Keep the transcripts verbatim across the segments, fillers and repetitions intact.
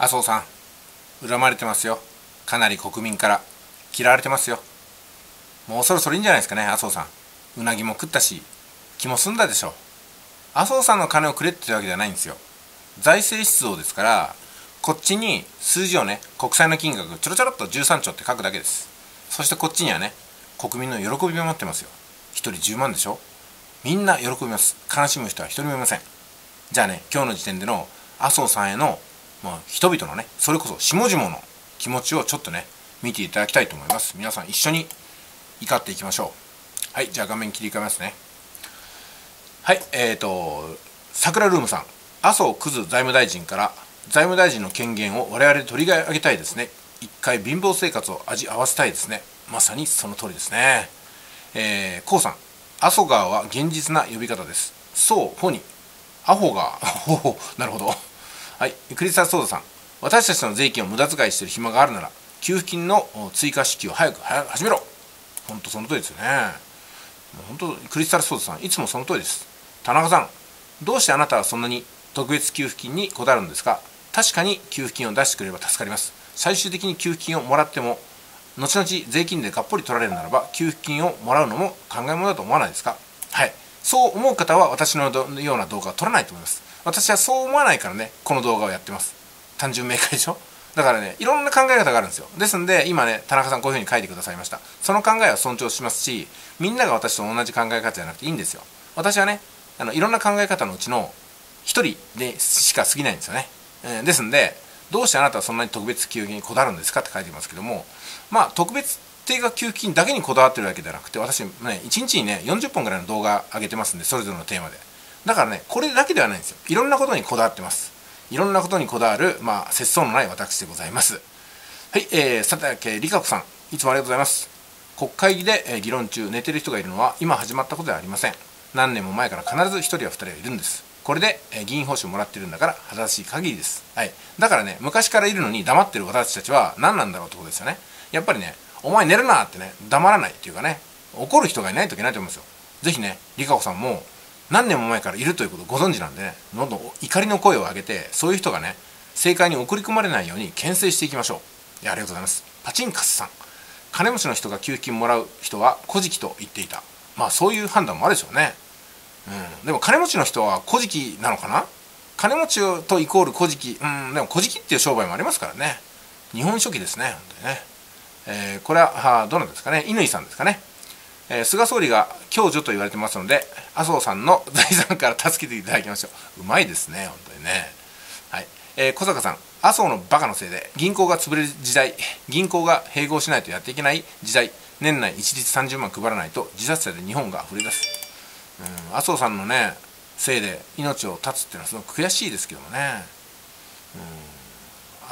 麻生さん、恨まれてますよ。かなり国民から嫌われてますよ。もうそろそろいいんじゃないですかね。麻生さん、うなぎも食ったし気も済んだでしょう。麻生さんの金をくれってわけではないんですよ。財政出動ですから、こっちに数字をね、国債の金額ちょろちょろっとじゅうさんちょって書くだけです。そしてこっちにはね、国民の喜びを待ってますよ。ひとりじゅうまんでしょ。みんな喜びます。悲しむ人は一人もいません。じゃあね、今日の時点での麻生さんへの、まあ、人々のね、それこそ下々の気持ちをちょっとね、見ていただきたいと思います。皆さん一緒に怒っていきましょう。はい、じゃあ画面切り替えますね。はい、えーと、桜ルームさん、麻生クズ財務大臣から財務大臣の権限を我々で取り上げたいですね。一回貧乏生活を味合わせたいですね。まさにその通りですね。えー、こうさん、麻生川は現実な呼び方です。そう、ほに、アホが、ほほ、なるほど。はい、クリスタルソーダさん、私たちの税金を無駄遣いしている暇があるなら、給付金の追加支給を早く早く始めろ。本当その通りですよね。本当、クリスタルソーダさん、いつもその通りです。田中さん、どうしてあなたはそんなに特別給付金にこだわるんですか。確かに給付金を出してくれれば助かります。最終的に給付金をもらっても、後々税金でがっぽり取られるならば、給付金をもらうのも考えものだと思わないですか。はい。そう思う方は私のような動画は撮らないと思います。私はそう思わないからね、この動画をやってます。単純明快でしょ。だからね、いろんな考え方があるんですよ。ですんで、今ね、田中さんこういうふうに書いてくださいました。その考えは尊重しますし、みんなが私と同じ考え方じゃなくていいんですよ。私はね、あのいろんな考え方のうちの一人でしか過ぎないんですよね。えー、ですんで、どうしてあなたはそんなに特別給付金にこだわるんですかって書いてますけども、まあ、特別定額給付金だけにこだわってるわけではなくて、私ね、いちにちにね、よんじゅっぽんぐらいの動画上げてますんで、それぞれのテーマで。だからね、これだけではないんですよ。いろんなことにこだわってます。いろんなことにこだわる、まあ、節操のない私でございます。はい、えー、さて、りかこさん、いつもありがとうございます。国会議で、えー、議論中、寝てる人がいるのは、今始まったことではありません。何年も前から必ずひとりやふたりはいるんです。これで、えー、議員報酬もらってるんだから、正しい限りです。はい。だからね、昔からいるのに黙ってる私たちは何なんだろうってことですよね。やっぱりね、お前寝るなってね、黙らないっていうかね、怒る人がいないといけないと思うんですよ。ぜひね、りかこさんも、何年も前からいるということをご存知なんでね、どんどん怒りの声を上げて、そういう人がね、政界に送り込まれないように牽制していきましょう。いや、ありがとうございます。パチンカスさん、金持ちの人が給付金もらう人は小じと言っていた。まあそういう判断もあるでしょうね。うん、でも金持ちの人は小じなのかな。金持ちとイコール小じ、うん、でも小じっていう商売もありますからね。日本書紀ですね、本当にね。えー、これは、はどなたですかね、乾さんですかね。えー、菅総理が共助と言われてますので、麻生さんの財産から助けていただきましょう。うまいですね、本当にね。はい。えー、小坂さん、麻生のバカのせいで銀行が潰れる時代、銀行が併合しないとやっていけない時代、年内一律さんじゅうまん配らないと自殺者で日本が溢れ出す。うん、麻生さんのね、せいで命を絶つっていうのはすごく悔しいですけどもね。うん、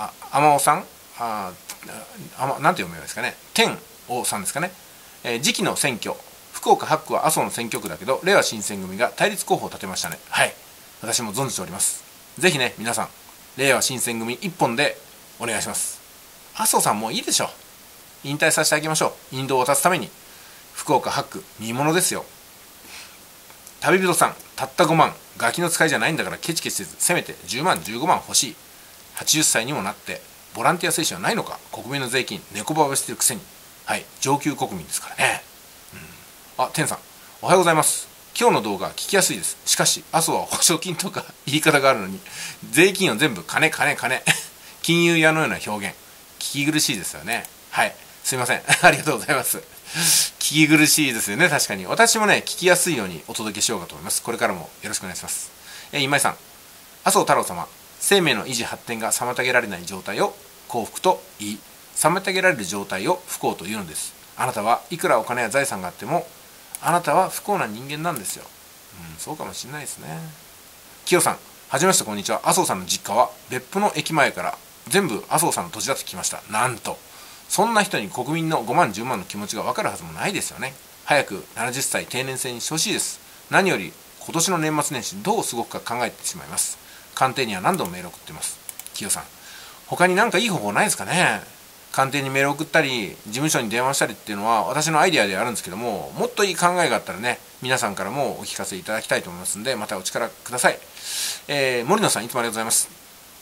あ、天尾さん、ああ、なんて読めばいいですかね、天王さんですかね。えー、次期の選挙、福岡はち区は麻生の選挙区だけど、れいわ新選組が対立候補を立てましたね。はい。私も存じております。ぜひね、皆さん、れいわ新選組一本でお願いします。麻生さんもういいでしょう。引退させてあげましょう。引導を断つために。福岡はち区、見ものですよ。旅人さん、たったごまん、ガキの使いじゃないんだからケチケチせず、せめてじゅうまん、じゅうごまん欲しい。はちじゅっさいにもなって、ボランティア精神はないのか。国民の税金、猫ばばしてるくせに。はい、上級国民ですからね。うん、あ、天さん、おはようございます。今日の動画聞きやすいです。しかし、麻生は保証金とか言い方があるのに、税金を全部金、金、金。金融屋のような表現。聞き苦しいですよね。はい、すいません。ありがとうございます。聞き苦しいですよね、確かに。私もね、聞きやすいようにお届けしようかと思います。これからもよろしくお願いします。えー、今井さん、麻生太郎様、生命の維持発展が妨げられない状態を幸福と言い、妨げられる状態を不幸というのです。あなたはいくらお金や財産があっても、あなたは不幸な人間なんですよ。うん、そうかもしれないですね。清さん、はじめまして、こんにちは。麻生さんの実家は別府の駅前から全部麻生さんの土地だと聞きました。なんと、そんな人に国民のごまん、じゅうまんの気持ちが分かるはずもないですよね。早くななじゅっさい定年制にしてほしいです。何より今年の年末年始どう過ごくか考えてしまいます。官邸には何度もメール送ってます。清さん、他に何かいい方法ないですかね。官邸にメール送ったり、事務所に電話したりっていうのは私のアイデアであるんですけども、もっといい考えがあったらね、皆さんからもお聞かせいただきたいと思いますので、またお力ください。えー、森野さん、いつもありがとうございます。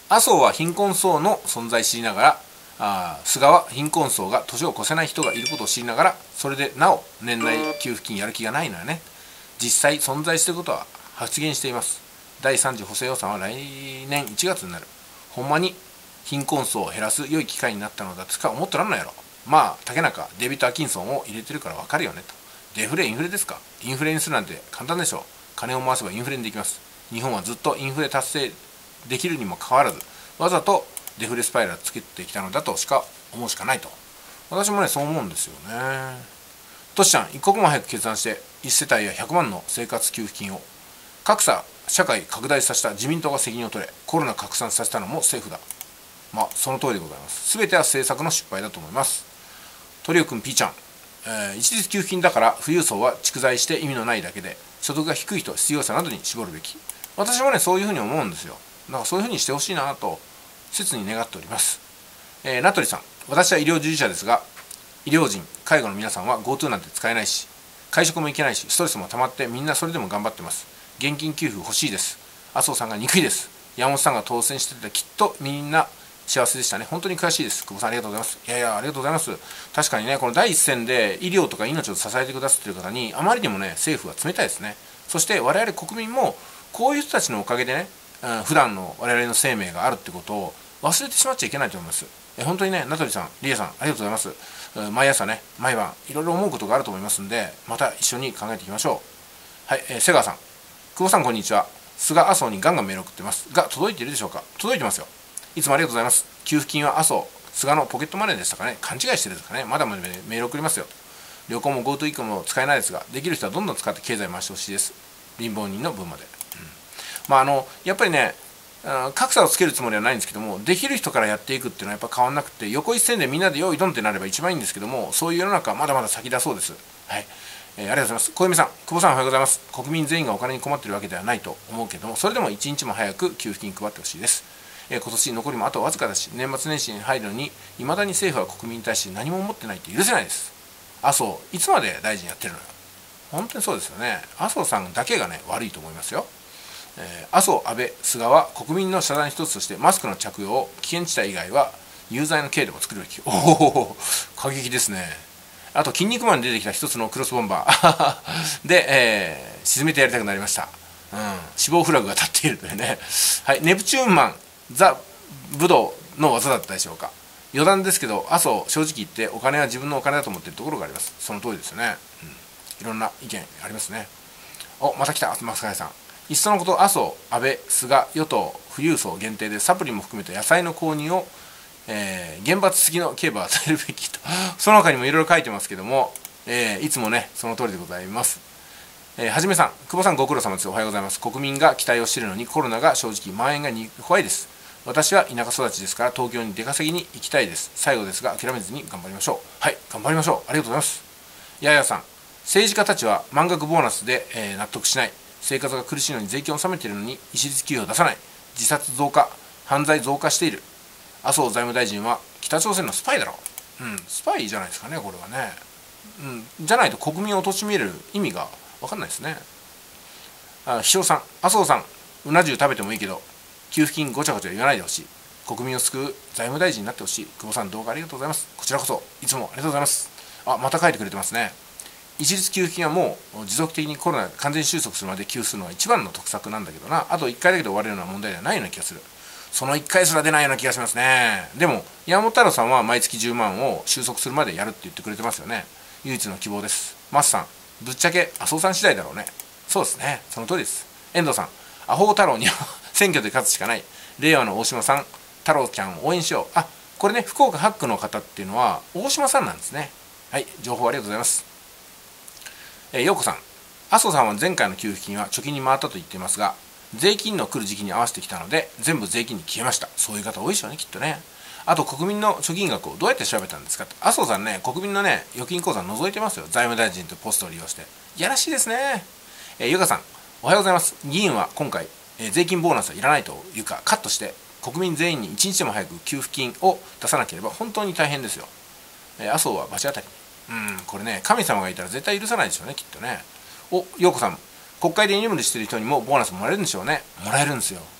麻生は貧困層の存在を知りながら、あ菅は貧困層が年を越せない人がいることを知りながら、それでなお年内給付金やる気がないのよね。実際存在していることは発言しています。だいさん次補正予算は来年いちがつになる。ほんまに貧困層を減らす良い機会になったのだとしか思ってらんないやろ。まあ竹中デビッド・アキンソンを入れてるから分かるよねと。デフレインフレですか。インフレにするなんて簡単でしょう。金を回せばインフレにできます。日本はずっとインフレ達成できるにもかかわらず、わざとデフレスパイラルつけてきたのだとしか思うしかないと。私もねそう思うんですよね。トシちゃん、一刻も早く決断していち世帯やひゃくまんの生活給付金を格差社会拡大させた自民党が責任を取れ、コロナ拡散させたのも政府だ。まあその通りでございます。全ては政策の失敗だと思います。鳥尾くん P ちゃん、えー、一律給付金だから富裕層は蓄財して意味のないだけで、所得が低い人、失業者などに絞るべき。私もねそういうふうに思うんですよ。だからそういうふうにしてほしいなと切に願っております。えー、名取さん、私は医療従事者ですが、医療人、介護の皆さんは GoTo なんて使えないし、会食も行けないし、ストレスも溜まってみんなそれでも頑張ってます。現金給付欲しいです。麻生さんが憎いです。山本さんが当選しててきっとみんな幸せでしたね。本当に悔しいです。久保さんありがとうございます。いやいやありがとうございます。確かにねこの第一線で医療とか命を支えてくださっている方にあまりにもね政府は冷たいですね。そして我々国民もこういう人たちのおかげでね、うん、普段の我々の生命があるってことを忘れてしまっちゃいけないと思います。え本当にね名取さん、リエさんありがとうございます。毎朝ね毎晩いろいろ思うことがあると思いますんで、また一緒に考えていきましょう。はい、えー、瀬川さん、久保さんこんにちは。菅麻生にガンガンメール送ってますが届いているでしょうか。届いてますよ。いつもありがとうございます。給付金は麻生菅のポケットマネーでしたかね。勘違いしてるんですかね。まだまだメール送りますよ。旅行も GoTo イコも使えないですが、できる人はどんどん使って経済回してほしいです。貧乏人の分まで、うん、まああのやっぱりね格差をつけるつもりはないんですけども、できる人からやっていくっていうのはやっぱ変わんなくて、横一線でみんなで用意ドンってなれば一番いいんですけども、そういう世の中はまだまだ先だそうです。はい、えー、ありがとうございます。小泉さん、久保さんおはようございます。国民全員がお金に困っているわけではないと思うけども、それでも一日も早く給付金配ってほしいです。えー、今年残りもあとわずかだし、年末年始に入るのにいまだに政府は国民に対して何も思ってないって許せないです。麻生いつまで大臣やってるのよ。本当にそうですよね。麻生さんだけがね悪いと思いますよ。えー、麻生、安倍、菅は国民の遮断一つとしてマスクの着用を危険地帯以外は有罪の刑でも作るべき。おお過激ですね。あと筋肉マンに出てきた一つのクロスボンバーで、えー、沈めてやりたくなりました。うん、死亡フラグが立っているというね。はい、ネプチューンマンザ・武道の技だったでしょうか。余談ですけど麻生正直言ってお金は自分のお金だと思っているところがあります。その通りですよね。うん、いろんな意見ありますね。おまた来た松坂さん。いっそのこと麻生、安倍、菅、与党、富裕層限定でサプリも含めて野菜の購入を、えー、厳罰付きの刑罰を与えるべきとその他にもいろいろ書いてますけども、えー、いつもねその通りでございます。えー、はじめさん、久保さんご苦労様です。おはようございます。国民が期待をしているのにコロナが正直蔓延がに怖いです。私は田舎育ちですから東京に出稼ぎに行きたいです。最後ですが諦めずに頑張りましょう。はい、頑張りましょう。ありがとうございます。ややさん、政治家たちは満額ボーナスで、えー、納得しない。生活が苦しいのに税金を納めているのに一律給与を出さない。自殺増加、犯罪増加している。麻生財務大臣は北朝鮮のスパイだろう。うん、スパイじゃないですかね、これはね。うん、じゃないと国民を貶める意味が分かんないですね。あ、秘書さん、麻生さん、うな重食べてもいいけど、給付金ごちゃごちゃ言わないでほしい。国民を救う財務大臣になってほしい。久保さん、動画ありがとうございます。こちらこそ、いつもありがとうございます。あ、また書いてくれてますね。一律給付金はもう持続的にコロナが完全収束するまで給付するのが一番の得策なんだけどな。あといっかいだけで終わるような問題ではないような気がする。そのいっかいすら出ないような気がしますね。でも山本太郎さんは毎月じゅうまんを収束するまでやるって言ってくれてますよね。唯一の希望です。マスさん、ぶっちゃけ麻生さん次第だろうね。そうですね、その通りです。遠藤さん、アホ太郎には選挙で勝つしかない。令和の大島さん、太郎ちゃんを応援しよう。あ、これね、福岡はち区の方っていうのは大島さんなんですね。はい、情報ありがとうございます。えー、陽子さん、麻生さんは前回の給付金は貯金に回ったと言っていますが、税金の来る時期に合わせてきたので全部税金に消えました。そういう方多いでしょうね、きっとね。あと国民の貯金額をどうやって調べたんですかって。麻生さんね、国民のね預金口座覗いてますよ。財務大臣とポストを利用して。いやらしいですね。えー、ゆかさん、おはようございます。議員は今回、えー、税金ボーナスはいらないというかカットして国民全員に一日でも早く給付金を出さなければ本当に大変ですよ。えー、麻生は罰当たり。うん、これね、神様がいたら絶対許さないでしょうね、きっとね。お、陽子さん、国会で居眠りしてる人にもボーナスもらえるんでしょうね。もらえるんですよ。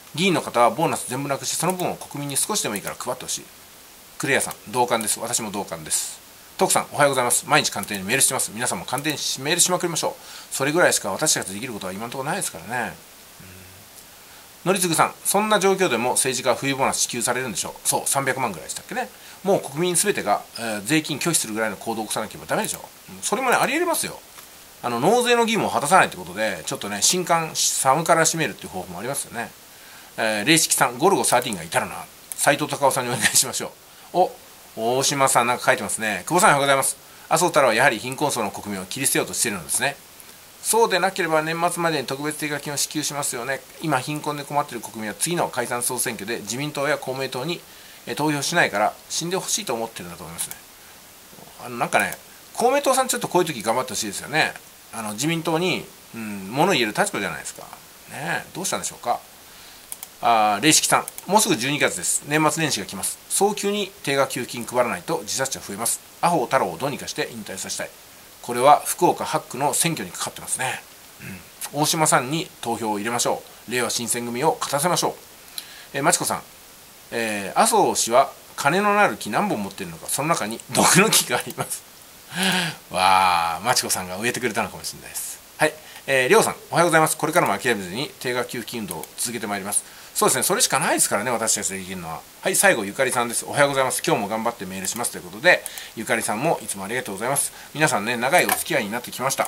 議員の方はボーナス全部なくしてその分を国民に少しでもいいから配ってほしい。クレアさん同感です。私も同感です。トクさんおはようございます。毎日官邸にメールしてます。皆さんも官邸にメールしまくりましょう。それぐらいしか私たちができることは今のところないですからね。のりつぐさん、そんな状況でも政治家は冬ボーナス支給されるんでしょう。そう、さんびゃくまんぐらいでしたっけね。もう国民すべてが、えー、税金拒否するぐらいの行動を起こさなければダメでしょう。それもね、あり得ますよ。あの納税の義務を果たさないということで、ちょっとね、新刊寒から締めるっていう方法もありますよね。えー、霊式さん、ゴルゴじゅうさんがいたらな。斉藤隆夫さんにお願いしましょう。お、大島さんなんか書いてますね。久保さんおはようございます。麻生太郎はやはり貧困層の国民を切り捨てようとしているのですね。そうでなければ年末までに特別定額金を支給しますよね。今貧困で困っている国民は次の解散総選挙で自民党や公明党に投票しないから死んでほしいと思ってるんだと思いますね。あのなんかね、公明党さんちょっとこういう時頑張ってほしいですよね。あの自民党に、うん、物言える立場じゃないですか。ねえ、どうしたんでしょうか。あ霊式さん、もうすぐじゅうにがつです。年末年始が来ます。早急に定額給付金配らないと自殺者増えます。阿保太郎をどうにかして引退させたい。これは福岡はち区の選挙にかかってますね。うん、大島さんに投票を入れましょう。れいわ新選組を勝たせましょう。えー、まちこさん、えー、麻生氏は金のなる木何本持っているのか、その中に毒の木があります。わあ、まちこさんが植えてくれたのかもしれないです。はい、えー、りょうさん、おはようございます。これからも諦めずに定額給付金運動を続けてまいります。そうですね、それしかないですからね、私たちでできるのは。はい、最後、ゆかりさんです。おはようございます。今日も頑張ってメールしますということで、ゆかりさんもいつもありがとうございます。皆さんね、長いお付き合いになってきました。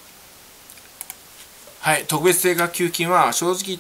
はい、特別定額給付金は、正直言って、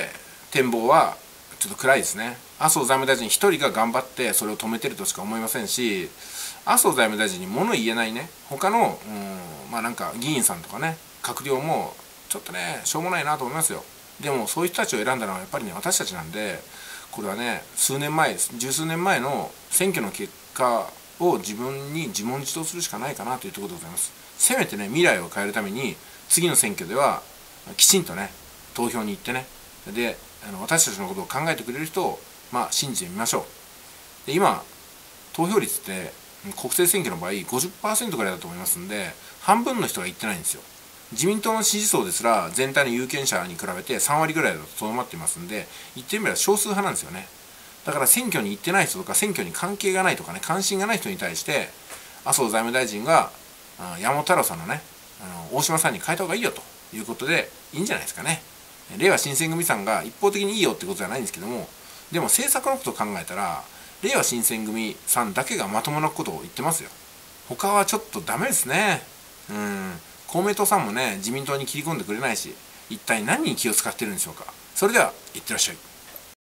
展望はちょっと暗いですね。麻生財務大臣一人が頑張ってそれを止めてるとしか思いませんし、麻生財務大臣に物言えないね、他の、うん、まあなんか議員さんとかね、閣僚も、ちょっとね、しょうもないなと思いますよ。でもそういう人たちを選んだのはやっぱりね、私たちなんで、これはね、数年前、十数年前の選挙の結果を自分に自問自答するしかないかなというところでございます。せめてね、未来を変えるために、次の選挙ではきちんとね、投票に行ってね、で、あの私たちのことを考えてくれる人を、まあ、信じてみましょう。で、今、投票率って国政選挙の場合 ごじゅっパーセント ぐらいだと思いますんで、半分の人が行ってないんですよ。自民党の支持層ですら全体の有権者に比べてさんわりぐらいだととどまっていますんで、言ってみれば少数派なんですよね。だから選挙に行ってない人とか選挙に関係がないとかね、関心がない人に対して麻生財務大臣が山本太郎さんのね、あの大島さんに変えた方がいいよということでいいんじゃないですかね。れいわ新選組さんが一方的にいいよってことじゃないんですけども、でも政策のことを考えたられいわ新選組さんだけがまともなことを言ってますよ。他はちょっとダメですね。うん、公明党さんもね、自民党に切り込んでくれないし、一体何に気を使ってるんでしょうか。それでは、いってらっしゃい。